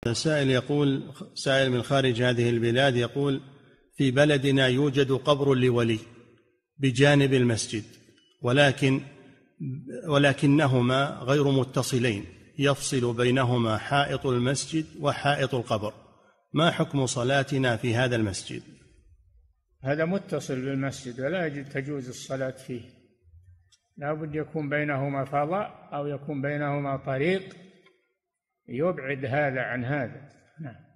سائل من خارج هذه البلاد يقول: في بلدنا يوجد قبر لولي بجانب المسجد، ولكنهما غير متصلين، يفصل بينهما حائط المسجد وحائط القبر، ما حكم صلاتنا في هذا المسجد؟ هذا متصل بالمسجد ولا تجوز الصلاة فيه، لا بد يكون بينهما فضاء أو يكون بينهما طريق يبعد هذا عن هذا. نعم.